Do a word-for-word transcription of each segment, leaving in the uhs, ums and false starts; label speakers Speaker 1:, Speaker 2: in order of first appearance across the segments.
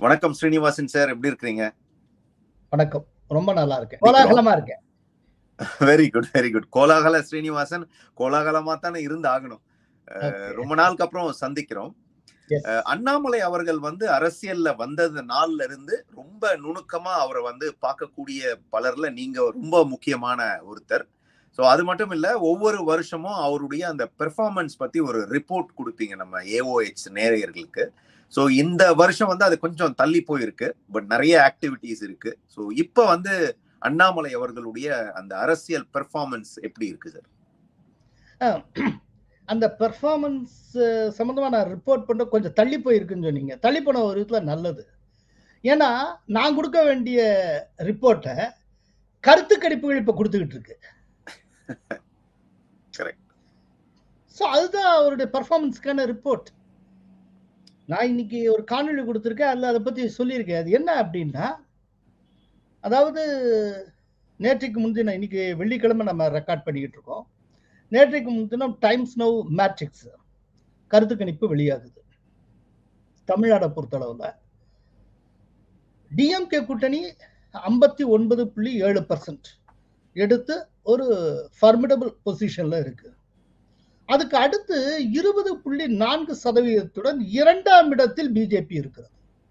Speaker 1: வணக்கம் ஸ்ரீனிவாசன் சார், எப்படி இருக்கீங்க?
Speaker 2: வணக்கம், ரொம்ப நல்லா இருக்கேன். கோலாகலமா இருக்கேன்.
Speaker 1: Very good very good. கோலாகல ஸ்ரீனிவாசன் கோலாகலமா தானே இருந்து ஆகணும். ரொம்ப நாளுக்கு அப்புறம் சந்திக்கிறோம். அண்ணாமலை அவர்கள் வந்து அரசியல்ல வந்தது நாள்ல இருந்து ரொம்ப நுணுக்கமா அவரை வந்து பார்க்கக்கூடிய பலர்ல நீங்க ரொம்ப முக்கியமான ஒருத்தர். ஸோ அது மட்டும் இல்ல, ஒவ்வொரு வருஷமும் அவருடைய அந்த பெர்ஃபார்மன்ஸ் பத்தி ஒரு ரிப்போர்ட் கொடுப்பீங்க நம்ம ஏஓஹெச் நேயர்களுக்கு. ஸோ இந்த வருஷம் வந்து அது கொஞ்சம் தள்ளி போயிருக்கு, பட் நிறைய ஆக்டிவிட்டிஸ் இருக்கு. ஸோ இப்போ வந்து அண்ணாமலை அவர்களுடைய அந்த அரசியல் பெர்ஃபார்மன்ஸ் எப்படி இருக்கு சார்?
Speaker 2: அந்த பெர்ஃபார்மன்ஸ் சம்பந்தமா நான் ரிப்போர்ட் பண்ண கொஞ்சம் தள்ளி போயிருக்குன்னு சொன்னீங்க. தள்ளி போன ஒரு விதத்துல நல்லது. ஏன்னா நான் கொடுக்க வேண்டிய ரிப்போர்ட்டை கருத்து கணிப்புகள் இப்ப கொடுத்துக்கிட்டு இருக்கு. ஸோ அதுதான் அவருடைய பெர்ஃபார்மன்ஸ்க்கான ரிப்போர்ட். நான் இன்னைக்கு ஒரு காணொலி கொடுத்துருக்கேன், அதில் அதை பற்றி சொல்லியிருக்கேன். அது என்ன அப்படின்னா, அதாவது நேற்றைக்கு முன்தினம், இன்னைக்கு வெள்ளிக்கிழமை நம்ம ரெக்கார்ட் பண்ணிக்கிட்டு இருக்கோம். நேற்றைக்கு முன்தினம் டைம்ஸ் நவ் மேட்ரிக்ஸ் கருத்து கணிப்பு வெளியாகுது. தமிழ்நாடை பொறுத்தளவில் டிஎம்கே கூட்டணி ஐம்பத்தி ஒன்பது புள்ளி ஏழு பர்சன்ட் எடுத்து ஒரு ஃபார்மிடபிள் பொசிஷன்ல இருக்கு. அதுக்கு அடுத்து இருபது புள்ளி நான்கு சதவீதத்துடன் இரண்டாம் இடத்தில் பிஜேபி இருக்கிறது.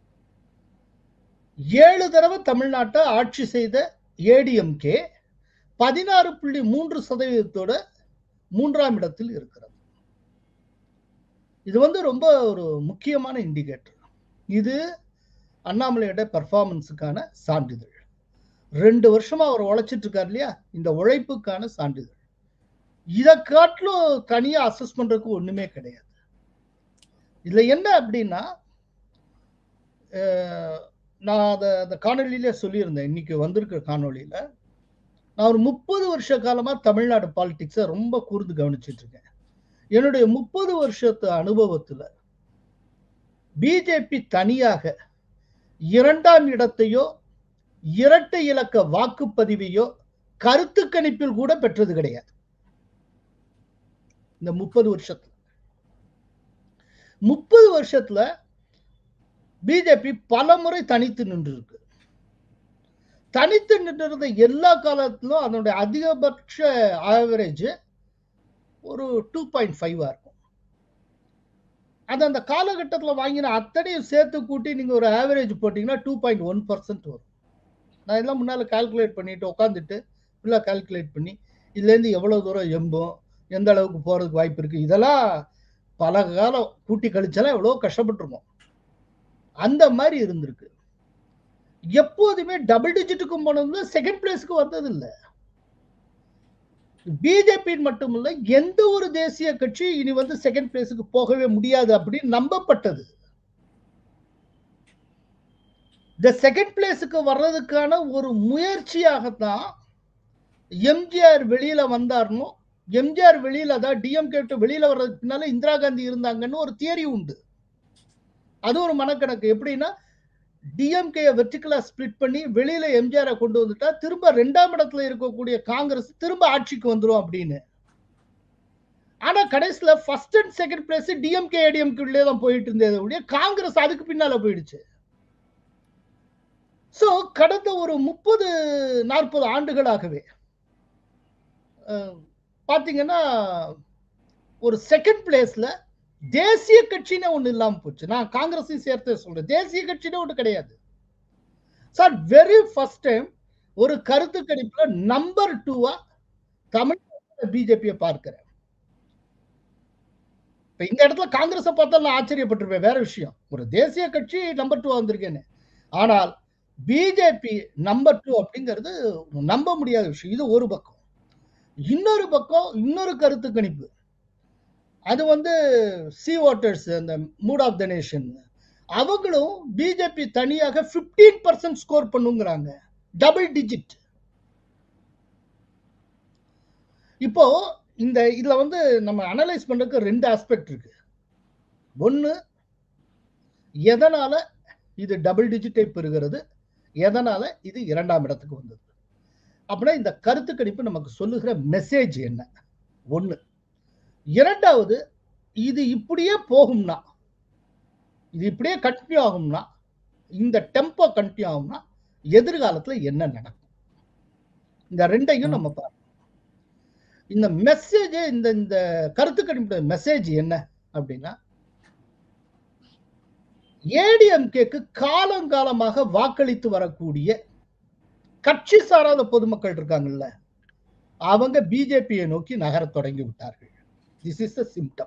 Speaker 2: ஏழு தடவை தமிழ்நாட்டை ஆட்சி செய்த ஏடிஎம்கே பதினாறு புள்ளி மூன்று சதவீதத்தோட மூன்றாம் இடத்தில் இருக்கிறது. இது வந்து ரொம்ப ஒரு முக்கியமான இண்டிகேட்டர். இது அண்ணாமலையோட பெர்ஃபார்மன்ஸுக்கான சான்றிதழ். ரெண்டு வருஷமா அவர் உழைச்சிட்டு இருக்காரு இல்லையா, இந்த உழைப்புக்கான சான்றிதழ். இதை காட்டிலும் தனியா அசஸ் பண்றதுக்கு ஒண்ணுமே கிடையாது. இதுல என்ன அப்படின்னா, நான் அதை அந்த காணொலியில சொல்லியிருந்தேன், இன்னைக்கு வந்திருக்கிற காணொலியில நான் ஒரு முப்பது வருஷ காலமா தமிழ்நாடு பாலிடிக்ஸை ரொம்ப கூர்ந்து கவனிச்சுட்டு இருக்கேன். என்னுடைய முப்பது வருஷத்து அனுபவத்துல பிஜேபி தனியாக இரண்டாம் இடத்தையோ இரட்டை இலக்க வாக்குப்பதிவையோ கருத்து கணிப்பில் கூட பெற்றது கிடையாது. இந்த முப்பது வருஷத்துல முப்பது வருஷத்துல பிஜேபி பல முறை தனித்து நின்று இருக்கு. தனித்து நின்றிருந்த எல்லா காலத்திலும் அதனுடைய அதிகபட்ச ஆவரேஜ் ஒரு டூ பாயிண்ட் ஃபைவா இருக்கும். அது அந்த காலகட்டத்தில் வாங்கின அத்தனையும் சேர்த்து கூட்டி நீங்க ஒரு ஆவரேஜ் போட்டீங்கன்னா டூ பாயிண்ட் ஒன் பர்சன்ட் வரும். நான் எல்லாம் முன்னால கால்குலேட் பண்ணிட்டு உட்காந்துட்டு ஃபுல்லாக கால்குலேட் பண்ணி இதுலேருந்து எவ்வளோ தூரம் எம்பும், எந்த அளவுக்கு போகிறதுக்கு வாய்ப்பு இருக்குது, இதெல்லாம் பல காலம் கூட்டி கழிச்சாலும் எவ்வளோ கஷ்டப்பட்டுருக்கோம். அந்த மாதிரி இருந்திருக்கு. எப்போதுமே டபுள் டிஜிட்டுக்கும் போனது செகண்ட் பிளேஸ்க்கு வந்தது இல்லை. பிஜேபி மட்டும் இல்லை, எந்த ஒரு தேசிய கட்சி இனி வந்து செகண்ட் பிளேஸுக்கு போகவே முடியாது அப்படின்னு நம்பப்பட்டது. இந்த செகண்ட் பிளேஸுக்கு வர்றதுக்கான ஒரு முயற்சியாகத்தான் எம்ஜிஆர் வெளியில வந்தார்னோ, எம்ஜிஆர் வெளியில தான் டிஎம்கே வெளியில வர்றதுக்கு பின்னால இந்திரா காந்தி இருந்தாங்கன்னு ஒரு தியரி உண்டு. அது ஒரு மனக்கணக்கு. எப்படின்னா, டிஎம்கே வெர்டிகலா ஸ்பிளிட் பண்ணி வெளியில எம்ஜிஆரை கொண்டு வந்துட்டா திரும்ப ரெண்டாம் இடத்துல இருக்கக்கூடிய காங்கிரஸ் திரும்ப ஆட்சிக்கு வந்துடும் அப்படின்னு. ஆனா கடைசியில first and second place DMK ADMK உள்ளே தான் போயிட்டு இருந்தது, காங்கிரஸ் அதுக்கு பின்னால போயிடுச்சு. சோ கடந்த ஒரு முப்பது நாற்பது ஆண்டுகளாகவே பாத்தீங்கன்னா ஒரு செகண்ட் பிளேஸ்ல தேசிய கட்சின்னு ஒண்ணு இல்லாம போச்சு. நான் காங்கிரஸையும் சேர்த்து சொல்றேன், தேசிய கட்சின்னு ஒண்ணு கிடையாது சார். வெரி ஃபர்ஸ்ட் டைம் ஒரு கருத்து கணிப்புல நம்பர் டூவா தமிழ்நாட்டில் பிஜேபியை பார்க்கிறேன். இப்ப இந்த இடத்துல காங்கிரஸை பார்த்தா நான் ஆச்சரியப்பட்டிருப்பேன், வேற விஷயம். ஒரு தேசிய கட்சி நம்பர் டூ வந்திருக்கேன்னு. ஆனால் பிஜேபி நம்பர் டூ அப்படிங்கிறது நம்ப முடியாத விஷயம். இது ஒரு பக்கம். இன்னொரு பக்கம் இன்னொரு கருத்து கணிப்பு, அது வந்து சி வாட்டர்ஸ், அந்த மூட் ஆஃப் த நேஷன், அவங்களும் பிஜேபி தனியாக பதினைந்து பர்சன்ட் ஸ்கோர் பண்ணுங்கிறாங்க, டபுள் டிஜிட். இப்போ இந்த இதுல வந்து நம்ம அனலைஸ் பண்றதுக்கு ரெண்டு ஆஸ்பெக்ட் இருக்கு. ஒன்னு, எதனால இது டபுள் டிஜிட்டை பெறுகிறது, எதனால இது இரண்டாம் இடத்துக்கு வந்தது அப்படின்னா இந்த கருத்து கணிப்பு நமக்கு சொல்லுகிற மெசேஜ் என்ன? ஒண்ணு. இரண்டாவது, இது இப்படியே போகும்னா, இது இப்படியே கண்டினியூ ஆகும்னா இந்த டெம்போ கண்டினியூ ஆகும்னா எதிர்காலத்துல என்ன நடக்கும், இந்த ரெண்டையும் நம்ம பார்க்கணும். இந்த மெசேஜ், இந்த இந்த கருத்து கணிப்பு மெசேஜ் என்ன அப்படின்னா, ஏடிஎம்கேக்கு காலங்காலமாக வாக்களித்து வரக்கூடிய கட்சி சாராத பொதுமக்கள் இருக்காங்கல்ல, அவங்க பிஜேபியை நோக்கி நகர தொடங்கி விட்டார்கள். This is the symptom.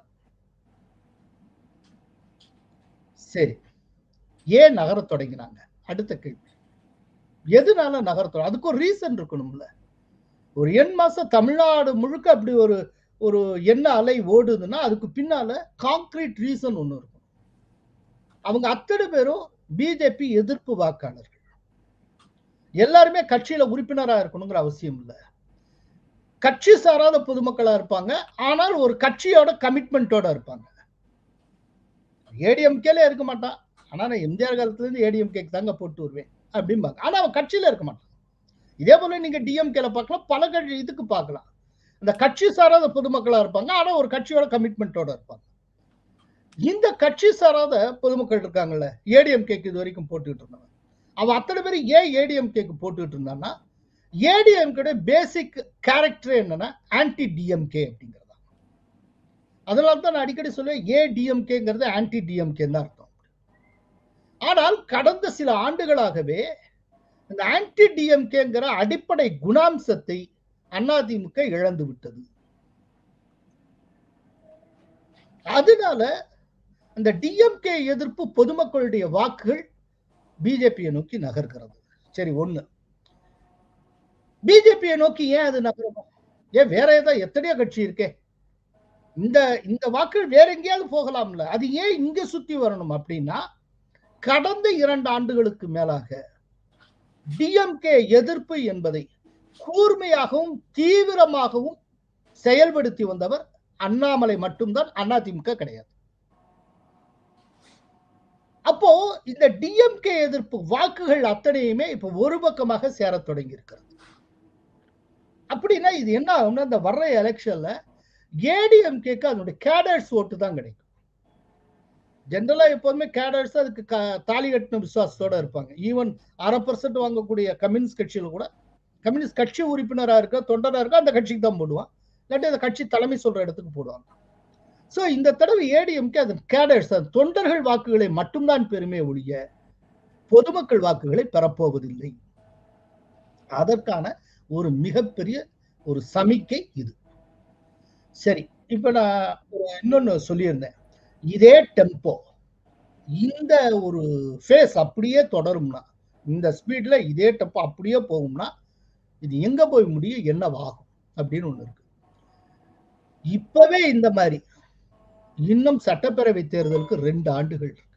Speaker 2: சரி, ஏன் நகர தொடங்கினாங்க? அடுத்த கேள்வி, எதனால நகர தொடங்க? அதுக்கு ஒரு ரீசன் இருக்கணும்ல. ஒரு எண் மாசம் தமிழ்நாடு முழுக்க அப்படி ஒரு ஒரு எண்ண அலை ஓடுதுன்னா அதுக்கு பின்னால கான்கிரீட் ரீசன் ஒண்ணு இருக்கும். அவங்க அத்தனை பேரும் பிஜேபி எதிர்ப்பு வாக்காளர்கள். எல்லாருமே கட்சியில உறுப்பினரா இருக்கணுங்கிற அவசியம் இல்லை. கட்சி சாராத பொதுமக்களா இருப்பாங்க, ஆனால் ஒரு கட்சியோட கமிட்மெண்டோட இருப்பாங்க. ஏடிஎம்கேல இருக்க மாட்டான், ஆனா நான் எம்ஜிஆர் காலத்துல இருந்து ஏடிஎம்கேக்கு தாங்க போட்டு வருவேன் அப்படிம்பாங்க. ஆனா அவன் கட்சியில இருக்க மாட்டான். இதே போல நீங்க டிஎம்கேல பார்க்கலாம், பல கட்சி இதுக்கு பார்க்கலாம். இந்த கட்சி சாராத பொதுமக்களா இருப்பாங்க, ஆனா ஒரு கட்சியோட கமிட்மெண்டோட இருப்பாங்க. இந்த கட்சி சாராத பொதுமக்கள் இருக்காங்கல்ல, ஏடிஎம்கேக்கு இது வரைக்கும் போட்டுக்கிட்டு இருந்தாங்க. அவன் அத்தனை பேர் ஏன் ஏடிஎம்கேக்கு போட்டுக்கிட்டு இருந்தான்னா, ஏடிஎம்கே பேசிக் கேரக்டர் என்னன்னா ஆன்டி டிஎம்கே அப்படிங்கிறதா. அதனால தான் நான் அடிக்கடி சொல்லுவேன், ஏடிஎம்கேங்கிறது ஆன்டி டிஎம்கே தான் அர்த்தம். ஆனால் கடந்த சில ஆண்டுகளாகவே இந்த ஆன்டி டிஎம்கேங்கிற அடிப்படை குணாம்சத்தை அதிமுக இழந்து விட்டது. அதனால இந்த டிஎம்கே எதிர்ப்பு பொதுமக்களுடைய வாக்குகள் பிஜேபியை நோக்கி நகர்கிறது. சரி, ஒண்ணு, பிஜேபியை நோக்கி ஏன் அது நகரணும்? ஏன் வேற ஏதாவது எத்தனையோ கட்சி இருக்கே, இந்த இந்த வாக்குகள் வேற எங்கேயாவது போகலாம்ல, அது ஏன் இங்க சுத்தி வரணும் அப்படின்னா, கடந்த இரண்டு ஆண்டுகளுக்கு மேலாக டிஎம்கே எதிர்ப்பு என்பதை கூர்மையாகவும் தீவிரமாகவும் செயல்படுத்தி வந்தவர் அண்ணாமலை மட்டும்தான், அதிமுக கிடையாது. அப்போ இந்த டிஎம்கே எதிர்ப்பு வாக்குகள் அத்தனையுமே இப்ப ஒரு பக்கமாக சேர தொடங்கி இருக்கிறது. அப்படின்னா இது என்ன ஆகும்னா, இந்த வர்ற எலெக்ஷன்ல ஏடிஎம்கேக்கு அதனுடைய கேடர்ஸ் ஓட்டு தான் கிடைக்கும். ஜெனரலா எப்போதுமே கேடர்ஸ் அதுக்கு தாலி கட்டின விசுவாசத்தோட இருப்பாங்க. ஈவன் அரை பர்சன்ட் வாங்கக்கூடிய கம்யூனிஸ்ட் கட்சியில கூட கம்யூனிஸ்ட் கட்சி உறுப்பினரா இருக்க, தொண்டரா இருக்க, அந்த கட்சிக்கு தான் போடுவான், இல்லாட்டி அந்த கட்சி தலைமை சொல்ற இடத்துக்கு போடுவாங்க. சோ இந்த தடவை ஏடிஎம்கே அதன் கேடர்ஸ், தொண்டர்கள் வாக்குகளை மட்டும்தான் பெருமை ஒழிய பொதுமக்கள் வாக்குகளை பெறப்போவதில்லை. அதற்கான ஒரு மிகப்பெரிய ஒரு சமிக்கை இது. சரி, இப்ப நான் இன்னொன்னு சொல்லியிருந்தேன், இதே டெம்போ, இந்த ஒரு ஃபேஸ் அப்படியே தொடரும்னா, இந்த ஸ்பீட்ல இதே டெம்போ அப்படியே போகும்னா இது எங்க போய் முடியும், என்னவாகும் அப்படின்னு ஒண்ணு இருக்கு. இப்பவே இந்த மாதிரி இன்னும் சட்டப்பேரவை தேர்தலுக்கு ரெண்டு ஆண்டுகள் இருக்கு.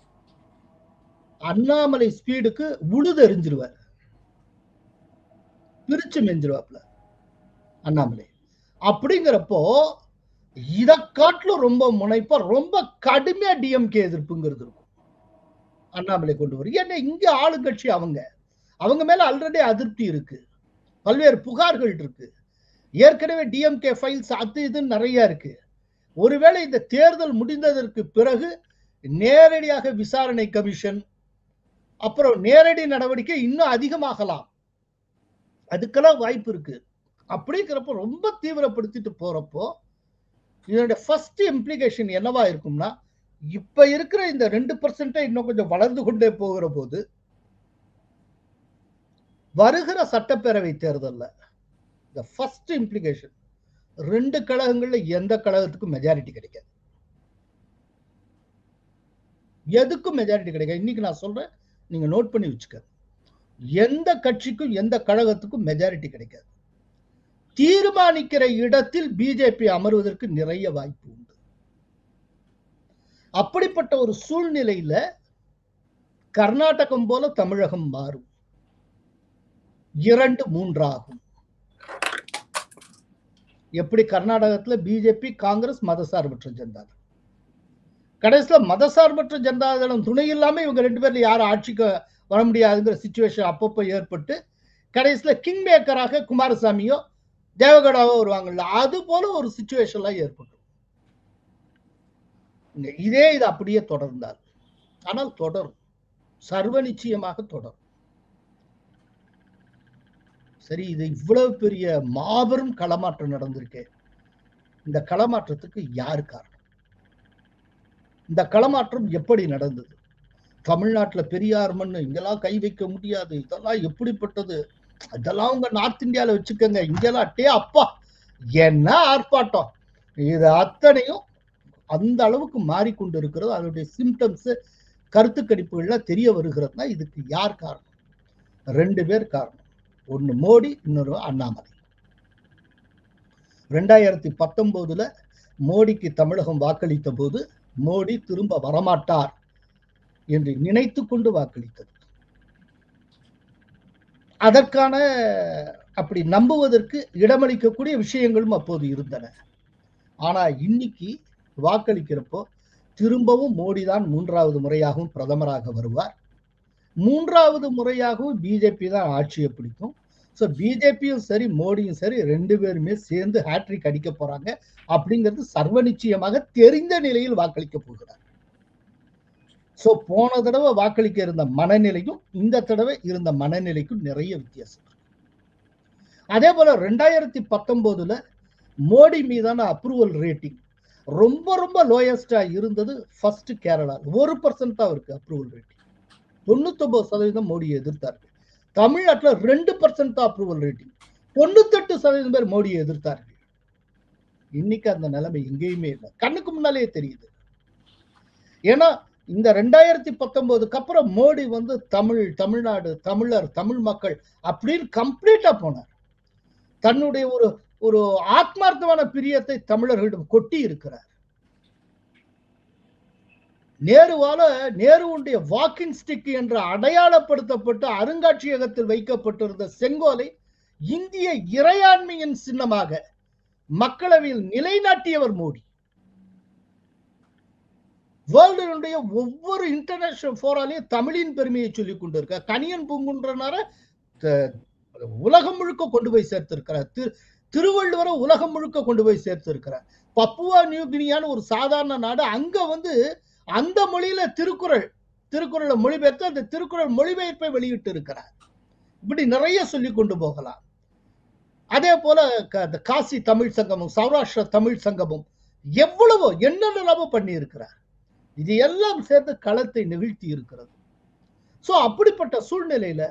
Speaker 2: அண்ணாமலை ஸ்பீடுக்கு உழுதெறிஞ்சிருவார், பிரிச்சு மெஞ்சிருவாப்ல அண்ணாமலை. அப்படிங்கிறப்போ இதை காட்டிலும் ரொம்ப முனைப்பா ரொம்ப கடுமையா டிஎம்கே எதிர்ப்புங்கிறது இருக்கும் அண்ணாமலை கொண்டு வரும். ஏன்னா இங்க ஆளுங்கட்சி அவங்க அவங்க மேல ஆல்ரெடி அதிருப்தி இருக்கு, பல்வேறு புகார்கள் இருக்கு, ஏற்கனவே டிஎம்கே ஃபைல்ஸ் அது இதுன்னு நிறைய இருக்கு. ஒருவேளை இந்த தேர்தல் முடிந்ததற்கு பிறகு நேரடியாக விசாரணை கமிஷன், அப்புறம் நேரடி நடவடிக்கை இன்னும் அதிகமாகலாம், அதுக்கெல்லாம் வாய்ப்பு இருக்கு. அப்படிங்கிறப்ப ரொம்ப தீவிரப்படுத்திட்டு போறப்போ இதனுடைய ஃபர்ஸ்ட் இம்ப்ளிகேஷன் என்னவா இருக்கும்னா, இப்ப இருக்கிற இந்த ரெண்டு பர்சன்ட் இன்னும் கொஞ்சம் வளர்ந்து கொண்டே போகிற போது வருகிற சட்டப்பேரவை தேர்தல்ல இந்த ஃபர்ஸ்ட் இம்ப்ளிகேஷன், ரெண்டு கழகங்கள்ல எந்த கழகத்துக்கும் மெஜாரிட்டி கிடைக்காது, எதுக்கும் மெஜாரிட்டி கிடைக்காது. இன்னைக்கு நான் சொல்றேன், நீங்க நோட் பண்ணி வச்சுக்க, எந்த கட்சிக்கும் எந்த கழகத்துக்கும் மெஜாரிட்டி கிடைக்காது. தீர்மானிக்கிற இடத்தில் பிஜேபி அமர்வதற்கு நிறைய வாய்ப்பு உண்டு. அப்படிப்பட்ட ஒரு சூழ்நிலையில கர்நாடகம் போல தமிழகம் மாறும், இரண்டு மூன்றாகும். எப்படி கர்நாடகத்துல பிஜேபி காங்கிரஸ் மதசார்பற்ற ஜனதாதளம், கடைசியில மதசார்பற்ற ஜனதாதளம் துணை இல்லாம இவங்க ரெண்டு பேர்ல யாரும் ஆட்சிக்கு வர முடியாதுங்கிற சிச்சுவேஷன் அப்பப்போ ஏற்பட்டு கடைசியில கிங் மேக்கராக குமாரசாமியோ தேவகவுடாவோ வருவாங்கல்ல, அது போல ஒரு சிச்சுவேஷன்லாம் ஏற்படும். இதே இது அப்படியே தொடர்ந்தால், ஆனால் தொடரும், சர்வ நிச்சயமாக தொடரும். சரி, இது இவ்வளவு பெரிய மாபெரும் களமாற்றம் நடந்திருக்கு. இந்த களமாற்றத்துக்கு யாரு காரணம்? இந்த களமாற்றம் எப்படி நடந்தது? தமிழ்நாட்டுல பெரியார் மண்ணு, இங்கெல்லாம் கை வைக்க முடியாது, இதெல்லாம் எப்படிப்பட்டது, அதெல்லாம் உங்க நார்த் இந்தியால வச்சுக்கோங்க, இங்கெல்லாம் டே அப்பா என்ன ஆர்ப்பாட்டம், இது அத்தனையும் அந்த அளவுக்கு மாறிக்கொண்டு இருக்கிறது. அதனுடைய சிம்டம்ஸ் கருத்து கணிப்புகள்ல தெரிய வருகிறதுனா இதுக்கு யார் காரணம்? ரெண்டு பேர் காரணம். ஒன்னு மோடி, இன்னொரு அண்ணாமலை. ரெண்டாயிரத்தி பத்தொன்பதுல மோடிக்கு தமிழகம் வாக்களித்த போது மோடி திரும்ப வரமாட்டார் என்று நினைத்து கொண்டு வாக்களித்தது. அதற்கான அப்படி நம்புவதற்கு இடமளிக்கக்கூடிய விஷயங்களும் அப்போது இருந்தன. ஆனா இன்னைக்கு வாக்களிக்கிறப்போ திரும்பவும் மோடி தான் மூன்றாவது முறையாகவும் பிரதமராக வருவார். மூன்றாவது முறையாகவும் பிஜேபி தான் ஆட்சியை பிடிக்கும். ஸோ பிஜேபியும் சரி மோடியும் சரி ரெண்டு பேருமே சேர்ந்து ஹேட்ரிக் அடிக்க போறாங்க அப்படிங்கிறது சர்வ நிச்சயமாக தெரிந்த நிலையில் வாக்களிக்க போகிறார். ஸோ போன தடவை வாக்களிக்க இருந்த மனநிலையும் இந்த தடவை இருந்த மனநிலைக்கும் நிறைய வித்தியாசம். அதே போல ரெண்டாயிரத்தி பத்தொன்பதுல மோடி மீதான அப்ரூவல் ரேட்டிங் ரொம்ப ரொம்ப லோயஸ்டா இருந்தது ஃபர்ஸ்ட் கேரளா. ஒரு பர்சன்ட் தான் இருக்கு அப்ரூவல் ரேட்டிங். தொண்ணூத்தி ஒன்பது சதவீதம் மோடியை எதிர்த்தார்கள். தமிழ்நாட்டில் ரெண்டு பர்சன்ட் தான் அப்ரூவல் ரேட்டிங். தொண்ணூத்தி எட்டு சதவீதம் பேர் மோடியை எதிர்த்தார்கள். இன்னைக்கு அந்த நிலைமை எங்கேயுமே இல்லை, கண்ணுக்கு முன்னாலே தெரியுது. ஏன்னா இந்த ரெண்டாயிரத்தி பத்தொன்பதுக்கு அப்புறம் மோடி வந்து தமிழ், தமிழ்நாடு, தமிழர், தமிழ் மக்கள் அப்படின்னு கம்ப்ளீட்டா போனார். தன்னுடைய ஒரு ஒரு ஆத்மார்த்தமான பிரியத்தை தமிழர்களிடம் கொட்டி இருக்கிறார். நேருவால நேருவுடைய வாக்கிங் ஸ்டிக் என்று அடையாளப்படுத்தப்பட்டு அருங்காட்சியகத்தில் வைக்கப்பட்டிருந்த செங்கோலை இந்திய இறையாண்மையின் சின்னமாக மக்களவையில் நிலைநாட்டியவர் மோடி. வேர்ல்டுடைய ஒவ்வொரு இன்டர்நேஷனல் போராலையும் தமிழின் பெருமையை சொல்லிக் கொண்டிருக்க கனியன் பூங்குன்றனார உலகம் முழுக்க கொண்டு போய் சேர்த்திருக்கிறார். திருவள்ளுவரை உலகம் முழுக்க கொண்டு போய் சேர்த்திருக்கிறார். பப்புவா நியூ கினியான ஒரு சாதாரண நாடு, அங்க வந்து அந்த மொழியில திருக்குறள் திருக்குறளை மொழிபெயர்த்து அந்த திருக்குறள் மொழிபெயர்ப்பை வெளியிட்டு இருக்கிறார். இப்படி நிறைய சொல்லி கொண்டு போகலாம். அதே போல காசி தமிழ் சங்கமும் சௌராஷ்டிர தமிழ் சங்கமும் எவ்வளவோ என்னென்னவோ பண்ணி இருக்கிறார். இது எல்லாம் சேர்ந்து களத்தை நிகழ்த்தி இருக்கிறது. சோ அப்படிப்பட்ட சூழ்நிலையில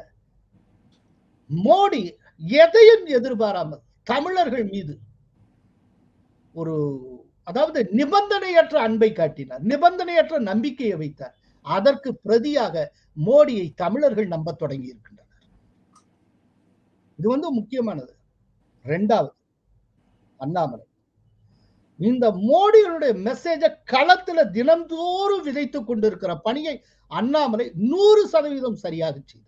Speaker 2: மோடி எதையும் எதிர்பாராமல் தமிழர்கள் மீது ஒரு அதாவது நிபந்தனையற்ற அன்பை காட்டினார், நிபந்தனையற்ற நம்பிக்கையை வைத்தார். அதற்கு பிரதியாக மோடியை தமிழர்கள் நம்ப தொடங்கி இருக்கின்றனர். இது வந்து முக்கியமானது. இரண்டாவது அண்ணாமலை இந்த மோடியுடைய மெசேஜை களத்துல தினந்தோறும் விதைத்துக் கொண்டிருக்கிற பணியை அண்ணாமலை நூறு சதவீதம் சரியாக செய்தார்.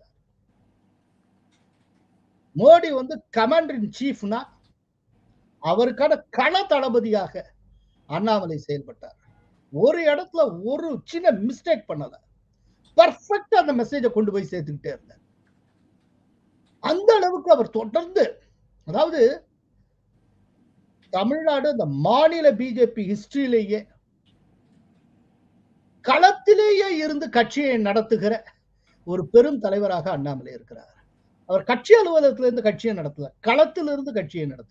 Speaker 2: மோடி வந்து கமாண்டர் இன் சீஃப்னா அவருக்கான கள தளபதியாக அண்ணாமலை செயல்பட்டார். ஒரு இடத்துல ஒரு சின்ன மிஸ்டேக் பண்ணல, பர்ஃபெக்ட்டா அந்த மெசேஜை கொண்டு போய் சேர்த்துக்கிட்டே இருந்தார். அந்த அளவுக்கு அவர் தொடர்ந்து, அதாவது தமிழ்நாடு இந்த மாநில பிஜேபி ஹிஸ்டரியிலேயே களத்திலேயே இருந்து கட்சியை நடத்துகிற ஒரு பெரும் தலைவராக அண்ணாமலை இருக்கிறார். அவர் கட்சி அலுவலகத்திலிருந்து கட்சியை நடத்தல, களத்திலிருந்து கட்சியை நடத்துகிறார்.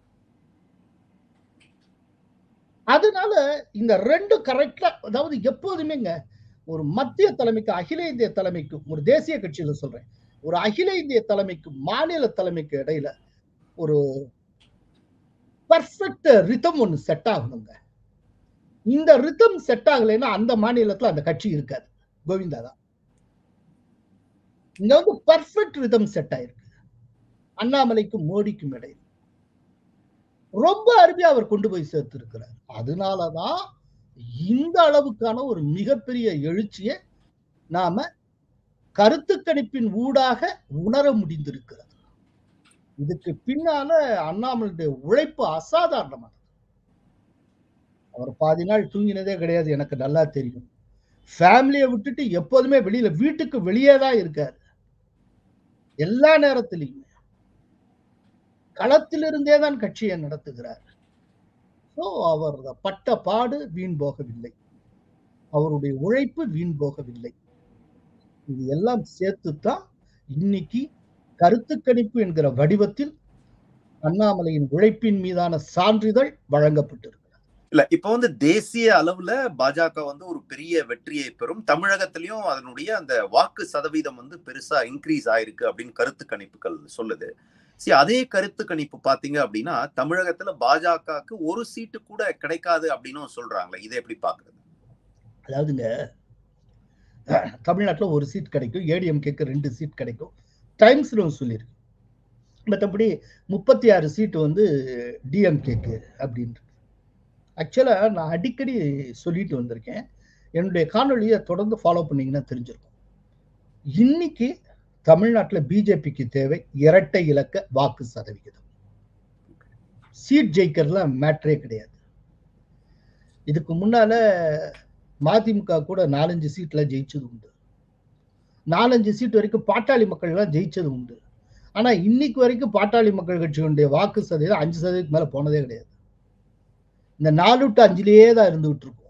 Speaker 2: அதனால இந்த ரெண்டு கரெக்டா, அதாவது எப்போதுமேங்க ஒரு மத்திய தலைமைக்கு அகில இந்திய தலைமைக்கும், ஒரு தேசிய கட்சியில சொல்றேன், ஒரு அகில இந்திய தலைமைக்கும் மாநில தலைமைக்கு இடையில ஒரு பர்ஃபெக்ட் ரிதம் ஒன்னு செட் ஆகணுங்க. இந்த ரிதம் செட் ஆகலைன்னா அந்த மாநிலத்துல அந்த கட்சி இருக்காது. கோவிந்தா தான் இங்க வந்து பர்ஃபெக்ட் ரிதம் செட் ஆயிருக்கு. அண்ணாமலைக்கும் மோடிக்கும் இடையில் ரொம்ப அருமையா அவர் கொண்டு போய் சேர்த்து இருக்கிறார். அதனாலதான் இந்த அளவுக்கான ஒரு மிகப்பெரிய எழுச்சியை நாம கருத்து கணிப்பின் ஊடாக உணர முடிந்திருக்கிறது. இதுக்கு பின்னால அண்ணாமலையுடைய உழைப்பு அசாதாரணமானது. அவர் பாதி நாள் தூங்கினதே கிடையாது, எனக்கு நல்லா தெரியும். ஃபேமிலியை விட்டுட்டு எப்போதுமே வெளியில, வீட்டுக்கு வெளியே தான் இருக்காரு. எல்லா நேரத்திலையும் களத்திலிருந்தே தான் கட்சியை நடத்துகிறார். சோ அவர் பட்ட பாடு வீண் போகவில்லை, அவருடைய உழைப்பு வீண் போகவில்லை. இது எல்லாம் சேர்த்துத்தான் இன்னைக்கு கருத்து கணிப்பு என்கிற வடிவத்தில் அண்ணாமலையின் உழைப்பின் மீதான சான்றிதழ் வழங்கப்பட்டிருக்கு.
Speaker 1: இல்ல இப்ப வந்து தேசிய அளவுல பாஜக வந்து ஒரு பெரிய வெற்றியை பெறும், தமிழகத்திலயும் அதனுடைய அந்த வாக்கு சதவீதம் வந்து பெருசா இன்க்ரீஸ் ஆயிருக்கு அப்படின்னு கருத்து கணிப்புகள் சொல்லுது. சரி, அதே கருத்து கணிப்பு பாத்தீங்க அப்படின்னா தமிழகத்துல பாஜகவுக்கு ஒரு சீட்டு கூட கிடைக்காது அப்படின்னு சொல்றாங்களே, இதை எப்படி பாக்குறது?
Speaker 2: அதாவதுங்க, தமிழ்நாட்டுல ஒரு சீட் கிடைக்கும், ஏடிஎம்கேக்கு ரெண்டு சீட் கிடைக்கும், டைம்ஸ்ல சொல்லியிருக்கு. மற்றபடி முப்பத்தி ஆறு சீட்டு வந்து டிஎம்கேக்கு அப்படின்னு. ஆக்சுவலா நான் அடிக்கடி சொல்லிட்டு வந்திருக்கேன், என்னுடைய காணொலியை தொடர்ந்து ஃபாலோ பண்ணீங்கன்னா தெரிஞ்சிருக்கும். இன்னைக்கு தமிழ்நாட்டுல பிஜேபிக்கு தேவை இரட்டை இலக்க வாக்கு சதவிகிதம். சீட் ஜெயிக்கிறதுல மேட்ரே கிடையாது. இதுக்கு முன்னால மதிமுக கூட நாலஞ்சு சீட்ல ஜெயிச்சது உண்டு, நாலஞ்சு சீட் வரைக்கும் பாட்டாளி மக்கள் எல்லாம் ஜெயிச்சது உண்டு. ஆனா இன்னைக்கு வரைக்கும் பாட்டாளி மக்கள் கட்சியுடைய வாக்கு சதவீதம் அஞ்சு சதவீதத்துக்கு மேல போனதே கிடையாது. இந்த நாலு டு அஞ்சுலயே தான் இருந்துகிட்டு இருக்கும்.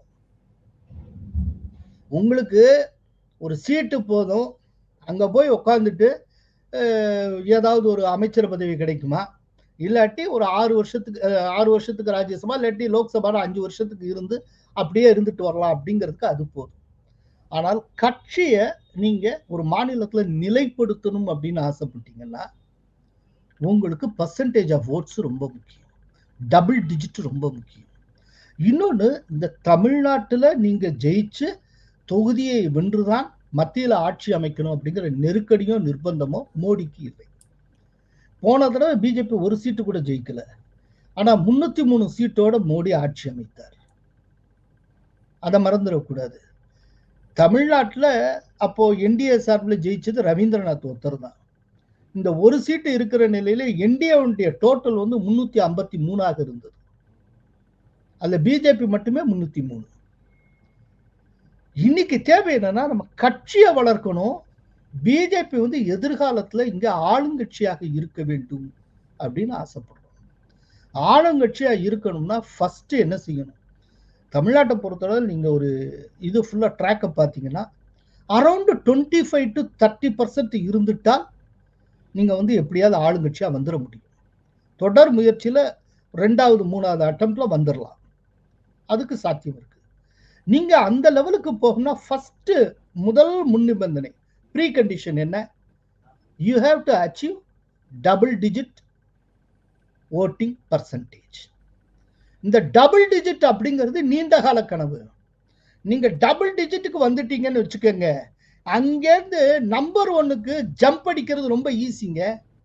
Speaker 2: உங்களுக்கு ஒரு சீட்டு போதும், அங்க போய் உட்காந்துட்டு ஏதாவது ஒரு அமைச்சர் பதவி கிடைக்குமா, இல்லாட்டி ஒரு ஆறு வருஷத்துக்கு ஆறு வருஷத்துக்கு ராஜ்யசபா இல்லாட்டி லோக்சபா அஞ்சு வருஷத்துக்கு இருந்து அப்படியே இருந்துட்டு வரலாம் அப்படிங்கிறதுக்கு அது போதும். ஆனால் கட்சியை நீங்க ஒரு மாநிலத்துல நிலைப்படுத்தணும் அப்படின்னு ஆசைப்பட்டீங்கன்னா உங்களுக்கு பர்சன்டேஜ் ஆஃப் ஓட்ஸ் ரொம்ப முக்கியம், டபுள் டிஜிட் ரொம்ப முக்கியம். இன்னொன்னு, இந்த தமிழ்நாட்டுல நீங்க ஜெயிச்சு தொகுதியை வென்றுதான் மத்தியில ஆட்சி அமைக்கணும் அப்படிங்கிற நெருக்கடியோ நிர்பந்தமோ மோடிக்கு இல்லை. போன தடவை பிஜேபி ஒரு சீட்டு கூட ஜெயிக்கல, ஆனா முன்னூத்தி மூணு சீட்டோட மோடி ஆட்சி அமைத்தார். அதை மறந்துடக்கூடாது. தமிழ்நாட்டுல அப்போ என்டிஏ சார்பில் ஜெயிச்சது ரவீந்திரநாத் ஒருத்தர் தான். இந்த ஒரு சீட்டு இருக்கிற நிலையில என்டிஏவுடைய டோட்டல் வந்து முன்னூத்தி ஐம்பத்தி மூணாக இருந்தது, அதுல பிஜேபி மட்டுமே முன்னூத்தி மூணு. இன்னைக்கு தேவை என்னன்னா, நம்ம கட்சியை வளர்க்கணும். பிஜேபி வந்து எதிர்காலத்துல இங்க ஆளுங்கட்சியாக இருக்க வேண்டும் அப்படின்னு ஆசைப்படுறோம். ஆளுங்கட்சியா இருக்கணும்னா ஃபர்ஸ்ட் என்ன செய்யணும்? தமிழ்நாட்டை பொறுத்தவரை நீங்க ஒரு இது ஃபுல்லா ட்ராக்கை பார்த்தீங்கன்னா around twenty five to thirty percent இருந்துட்டால் நீங்க வந்து எப்படியாவது ஆளுங்கட்சியா வந்துட முடியும். தொடர் முயற்சியில ரெண்டாவது மூணாவது அட்டம்ப்ட்ல வந்துடலாம், அதுக்கு சாத்தியம் இருக்கு. நீங்க அந்த லெவலுக்கு போகணும்னா ஃபர்ஸ்ட் முதல் முன் நிபந்தனை, ப்ரீ கண்டிஷன் என்ன? You have to achieve double digit voting percentage. இந்த டபுள் டிஜிட் அப்படிங்கிறது நீண்ட கால கனவு. நீங்க டபுள் டிஜிட்டுக்கு வந்துட்டீங்கன்னு வச்சுக்கோங்க, அங்கேருந்து நம்பர் ஒன்னுக்கு ஜம்ப் அடிக்கிறது ரொம்ப ஈஸிங்க.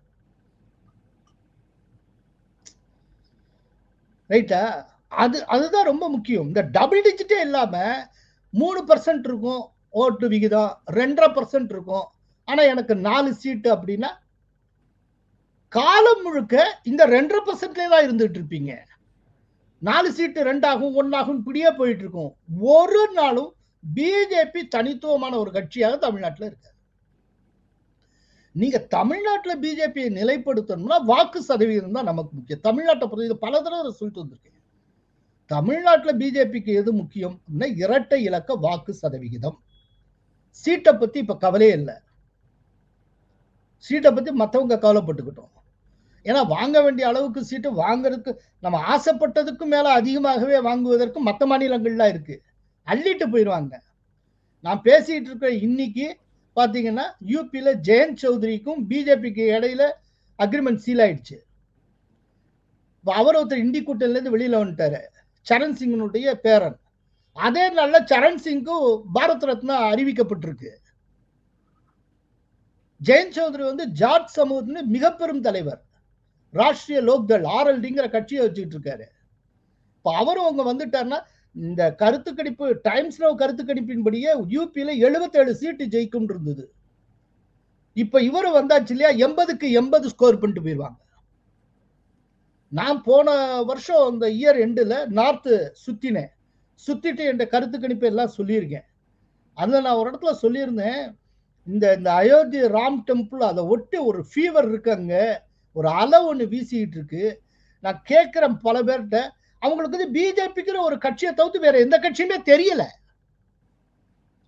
Speaker 2: ரைட்டா? அது அதுதான் ரொம்ப முக்கியம். இந்த டபுள் டிஜிட்டே இல்லாம மூணு பர்சன்ட் இருக்கும் ஓட்டு விகிதம், ரெண்டரை பர்சன்ட் இருக்கும், ஆனா எனக்கு நாலு சீட்டு அப்படின்னா காலம் முழுக்க இந்த ரெண்டரை பர்சன்ட்லேயே தான் இருந்துட்டு இருப்பீங்க. நாலு சீட்டு ரெண்டாகும் ஒன்னாகும் இப்படியே போயிட்டு இருக்கும். ஒரு நாளும் பிஜேபி தனித்துவமான ஒரு கட்சியாக தமிழ்நாட்டில் இருக்க. நீங்க தமிழ்நாட்டில் பிஜேபியை நிலைப்படுத்தணும்னா வாக்கு சதவீதம் தான் நமக்கு முக்கியம். தமிழ்நாட்டை பொறுத்த பல தடவை சொல்லிட்டு வந்திருக்கேன். தமிழ்நாட்டில் பிஜேபிக்கு எது முக்கியம்? இரட்டை இலக்க வாக்கு சதவிகிதம். சீட்டை பத்தி இப்ப கவலையே இல்லை. சீட்டை பத்தி மற்றவங்க கவலைப்பட்டுக்கிட்டோம். ஏன்னா வாங்க வேண்டிய அளவுக்கு சீட்டு வாங்குறதுக்கு நம்ம ஆசைப்பட்டதுக்கு மேல அதிகமாகவே வாங்குவதற்கு மற்ற மாநிலங்கள்லாம் இருக்கு, அள்ளிட்டு போயிடுவாங்க. நான் பேசிட்டு இருக்க இன்னைக்கு பாத்தீங்கன்னா யூபியில ஜெயந்த் சௌத்ரிக்கும் பிஜேபிக்கு இடையில அக்ரிமெண்ட் சீல் ஆயிடுச்சு. அவர் ஒருத்தர் இண்டி கூட்டணில இருந்து வெளியில வந்துட்டாரு, சரண் சிங்கினுடைய பேரன். அதே நாள்ல சரண் சிங்கும் பாரத் ரத்னா அறிவிக்கப்பட்டிருக்கு. ஜெயந்த் சௌத்ரி வந்து ஜாட் சமூகத்தின் மிக பெரும் தலைவர், ராஷ்டிரிய லோக்தள் ஆர்எல்டிங்கிற கட்சியை வச்சுட்டு இருக்காரு. இப்ப அவரும் அவங்க வந்துட்டாருன்னா இந்த கருத்து கணிப்பு டைம்ஸ் நவ் கருத்து கணிப்பின்படியே யூபியில எழுபத்தி ஏழு சீட்டு ஜெயிக்கும் இருந்தது. இப்ப இவரு வந்தாச்சு இல்லையா, எண்பதுக்கு எண்பது ஸ்கோர் பண்ணிட்டு போயிருவாங்க. நான் போன வருஷம் இந்த இயர் எண்டுல நார்த் சுத்தினேன், சுத்திட்டு என்ற கருத்து கணிப்பு எல்லாம் சொல்லியிருக்கேன். அதுல நான் ஒரு இடத்துல சொல்லியிருந்தேன், இந்த இந்த அயோத்தி ராம் டெம்பிள் அதை ஒட்டி ஒரு ஃபீவர் இருக்காங்க, ஒரு அலை ஒண்ணு வீசிட்டு இருக்கு. நான் கேட்கிறேன் பல பேர்கிட்ட, அவங்களுக்கு வந்து பிஜேபிக்கு ஒரு கட்சியை தவிர்த்து வேற எந்த கட்சியுமே தெரியல.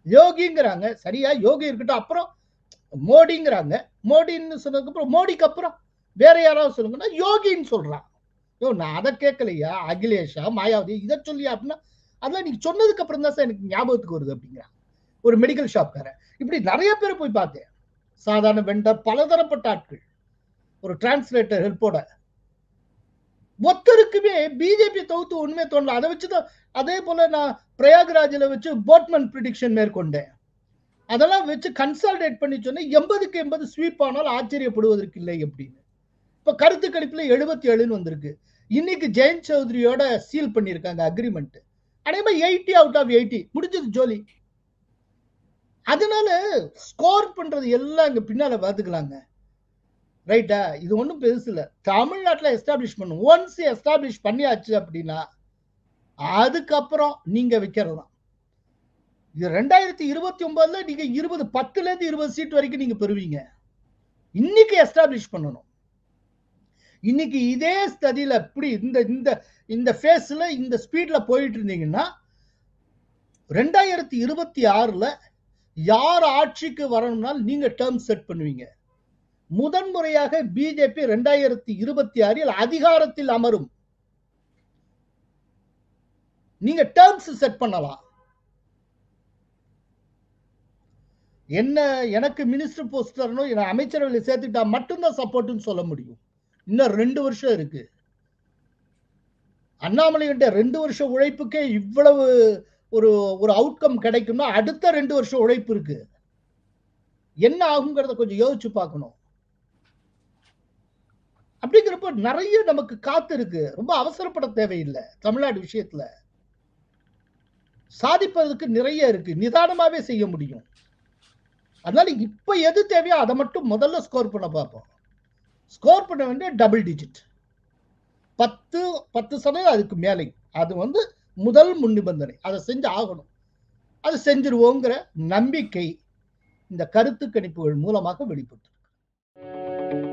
Speaker 2: யோகிங்கிறாங்க, சரியா யோகி இருக்கட்டும். அப்புறம் மோடிங்கிறாங்க, மோடின்னு சொன்னதுக்கு அப்புறம் மோடிக்கு அப்புறம் வேற யாராவது சொல்லுங்கன்னா யோகின்னு சொல்றான். யோ நான் அதை கேட்கலையா, அகிலேஷா மாயாவதி இதை சொல்லியா அப்படின்னா, அதெல்லாம் நீங்க சொன்னதுக்கு அப்புறம் தான் சார் எனக்கு ஞாபகத்துக்கு வருது அப்படிங்கிறான் ஒரு மெடிக்கல் ஷாப்காரன். இப்படி நிறைய பேர் போய் பார்த்தேன், சாதாரண வெண்டர், பலதரப்பட்ட ஆட்கள், ஒரு டிரான்ஸ்லேட்டர் ஹெல்ப்போட. ஒருத்தருக்குமே பிஜேபி தவிர்த்து உண்மை தோணல. அதை வச்சுதான் அதே போல நான் பிரயாக்ராஜில் வச்சு போட்மன் ப்ரிடிக்ஷன் மேற்கொண்டேன். அதெல்லாம் வச்சு கன்சால்டேட் பண்ணி சொன்னேன், எண்பதுக்கு எண்பது ஸ்வீப் ஆனால் ஆச்சரியப்படுவதற்கு இல்லை அப்படின்னு. இப்ப கருத்து கணிப்புல எழுபத்தி ஏழுன்னு வந்திருக்கு. இன்னைக்கு ஜெயந்த் சௌத்ரியோட சீல் பண்ணிருக்காங்க அக்ரிமெண்ட். அதே எயிட்டி அவுட் ஆஃப் எயிட்டி முடிஞ்சது ஜோலி. அதனால ஸ்கோர் பண்றது எல்லாம் இங்க பின்னால பாத்துக்கலாங்க, ரைட்டா? இது ஒண்ணும் பெருசு இல்ல. தமிழ்நாட்டில் எஸ்டாப்ளிஷ் பண்ணும். ஒன்ஸ் எஸ்டாப்ளிஷ் பண்ணியாச்சு அப்படின்னா அதுக்கப்புறம் நீங்க வைக்கிறது தான். இது ரெண்டாயிரத்தி இருபத்தி ஒன்பதுல நீங்க இருபது பத்துல இருந்து இருபது சீட் வரைக்கும் நீங்க பெறுவீங்க. இன்னைக்கு எஸ்டாப்ளிஷ் பண்ணணும். இன்னைக்கு இதே ஸ்டடியில இப்படி இந்த இந்த இந்த ஃபேஸ்ல இந்த ஸ்பீட்ல போயிட்டு இருந்தீங்கன்னா ரெண்டாயிரத்தி இருபத்தி ஆறுல யார் ஆட்சிக்கு வரணும்னால் நீங்க டேர்ம் செட் பண்ணுவீங்க. முதன்முறையாக பிஜேபி ரெண்டாயிரத்தி இருபத்தி ஆறில் அதிகாரத்தில் அமரும். நீங்க டேர்ம்ஸ் செட் பண்ணலாம். என்ன எனக்கு மினிஸ்டர் போஸ்ட் தரணும், என்ன அமைச்சரவையில் சேர்த்துக்கிட்டா மட்டும்தான் சப்போர்ட்னு சொல்ல முடியும். இன்னும் ரெண்டு வருஷம் இருக்கு. அண்ணாமலைகிட்ட ரெண்டு வருஷம் உழைப்புக்கே இவ்வளவு ஒரு ஒரு அவுட்கம் கிடைக்கும்னா அடுத்த ரெண்டு வருஷம் உழைப்பு இருக்கு. என்ன ஆகுங்கிறத கொஞ்சம் யோசிச்சு பார்க்கணும். அப்படிங்கிறப்ப நிறைய நமக்கு காத்து இருக்கு. ரொம்ப அவசரப்பட தேவையில்லை. தமிழ்நாடு விஷயத்துல சாதிப்பதற்கு நிறைய இருக்கு. நிதானமாவே செய்ய முடியும். அதனால இப்ப எது தேவையோ அதை மட்டும் முதல்ல ஸ்கோர் பண்ண பார்ப்போம். ஸ்கோர் பண்ண வேண்டிய டபுள் டிஜிட் பத்து பத்து சதவீதம் அதுக்கு மேலே. அது வந்து முதல் முன் நிபந்தனை. அதை செஞ்சு ஆகணும். அது செஞ்சிருவோங்கிற நம்பிக்கை இந்த கருத்து கணிப்புகள் மூலமாக வெளிப்பட்டு